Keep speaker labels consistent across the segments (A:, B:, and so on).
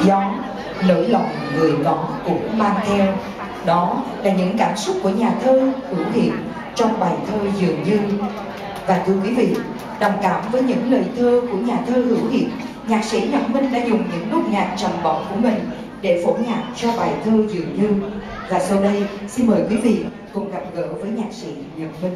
A: Gió, nỗi lòng người có cũng mang theo. Đó là những cảm xúc của nhà thơ Hữu Hiệp trong bài thơ Dường Như. Và thưa quý vị, đồng cảm với những lời thơ của nhà thơ Hữu Hiệp, nhạc sĩ Nhật Minh đã dùng những nốt nhạc trầm bổng của mình để phổ nhạc cho bài thơ Dường Như. Và sau đây, xin mời quý vị cùng gặp gỡ với nhạc sĩ Nhật Minh.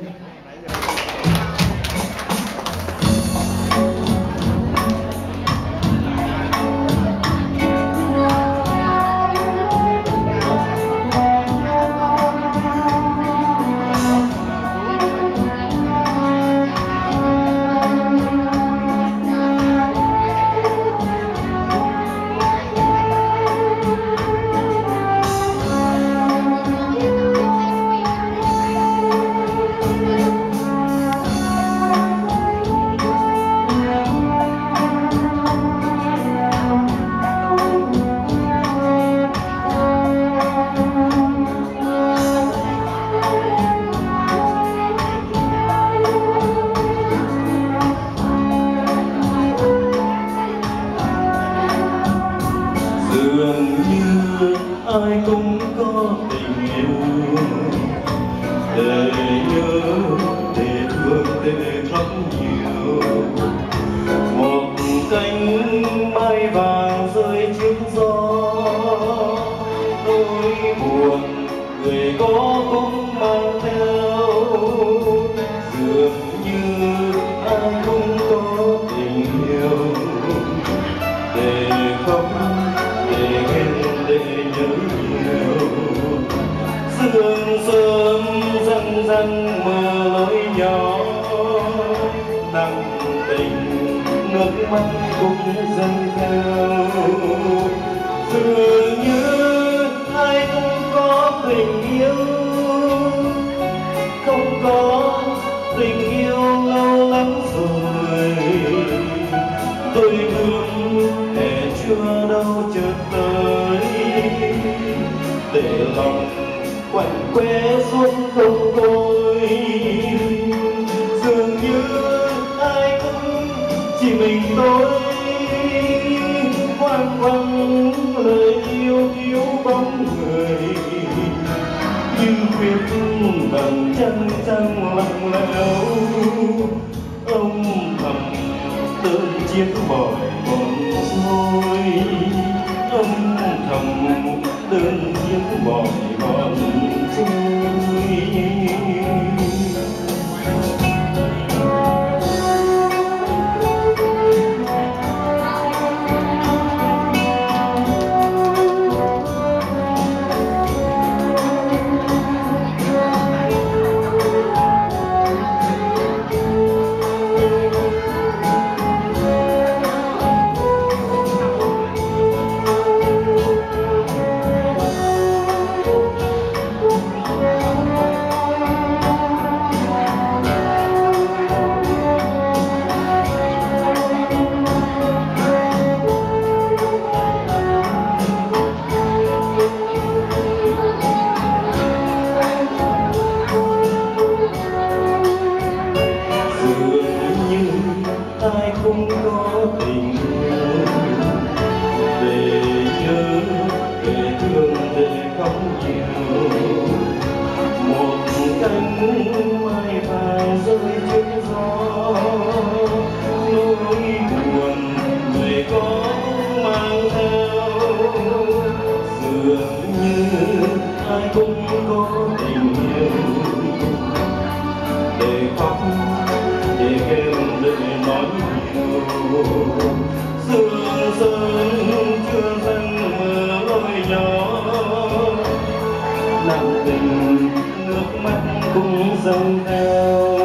B: Dường như ai cũng có tình yêu, để nhớ, để thương, để khóc nhiều. Một cánh mai vàng rơi trước gió, nỗi buồn người có cũng mang theo. Dường như ai cũng có tình yêu, để khóc, để nhớ nhiều. Sương sớm răng răng mơ lối nhỏ, nặng tình nước mắt cũng dâng theo. Dường như ai cũng có tình yêu, không có tình yêu lâu lắm rồi. Tôi thương để chưa đâu chợt tới, để lòng quạnh quẽ suốt không thôi. Dường như ai cũng chỉ mình tôi, hoang vắng lời yêu thiếu bóng người. Như khuyết bằng chân trăng lặng lẽo, ông thầm đơn chiếc bòi còn trôi. Ông thầm đơn chiếc bòi còn trôi. Ai cũng có tình yêu, để nhớ, để thương, để khóc nhiều. Một cánh mai vàng rơi trước gió, nỗi buồn người có mang theo. Dường như ai cũng có tình yêu, để khóc, để kêu, để nói nhiều. Sương sớm chưa dâng mưa lối nhỏ, nặng tình nước mắt cũng dâng theo.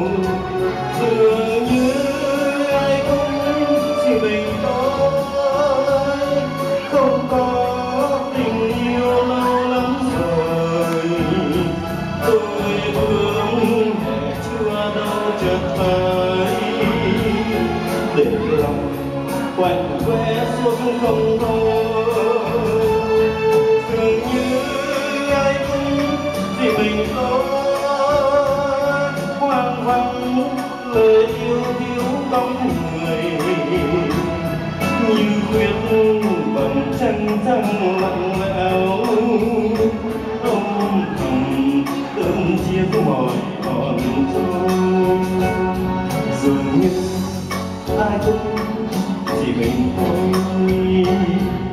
B: Dường như ai cũng chỉ mình tôi, không có tình yêu lâu lắm rồi. Tôi thương để chưa đâu chợt tới, để lòng quạnh quẽ suốt không thôi. Dường như ai cũng chỉ mình tôi, hoang vắng lời yêu thiếu bóng người. Như khuyết bằng trăng trăng lặng lẽo âm thầm đơn chiếc mỏi còn trôi. Dường như ai cũng chỉ mình thôi.